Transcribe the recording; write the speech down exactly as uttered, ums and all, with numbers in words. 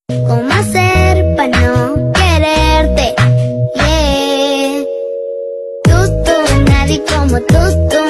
¿Cómo hacer para no quererte? Yeah. Tú, tú, nadie como tú, tú.